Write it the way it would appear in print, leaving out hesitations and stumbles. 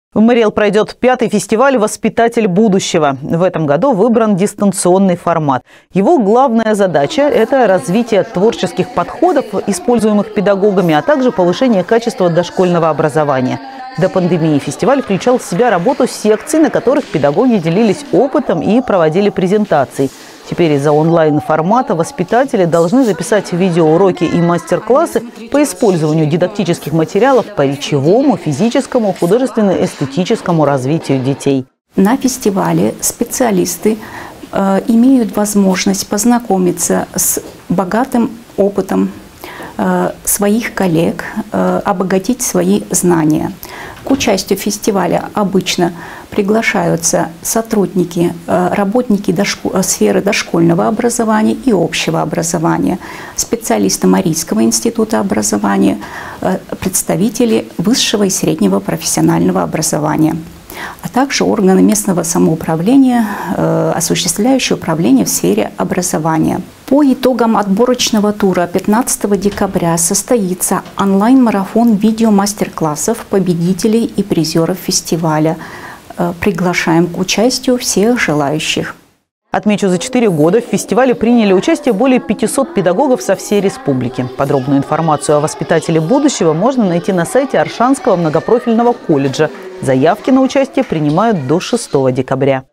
В Мариэл пройдет 5-й фестиваль «Воспитатель будущего». В этом году выбран дистанционный формат. Его главная задача – это развитие творческих подходов, используемых педагогами, а также повышение качества дошкольного образования. До пандемии фестиваль включал в себя работу секций, на которых педагоги делились опытом и проводили презентации. Теперь из-за онлайн-формата воспитатели должны записать видеоуроки и мастер-классы по использованию дидактических материалов по речевому, физическому, художественно-эстетическому развитию детей. На фестивале специалисты имеют возможность познакомиться с богатым опытом своих коллег, обогатить свои знания. К участию в фестивале обычно приглашаются сотрудники, работники сферы дошкольного образования и общего образования, специалисты Марийского института образования, представители высшего и среднего профессионального образования, а также органы местного самоуправления, осуществляющие управление в сфере образования. По итогам отборочного тура 15 декабря состоится онлайн-марафон видео-мастер-классов победителей и призеров фестиваля. Приглашаем к участию всех желающих. Отмечу, за 4 года в фестивале приняли участие более 500 педагогов со всей республики. Подробную информацию о воспитателе будущего можно найти на сайте Оршанского многопрофильного колледжа. Заявки на участие принимают до 6 декабря.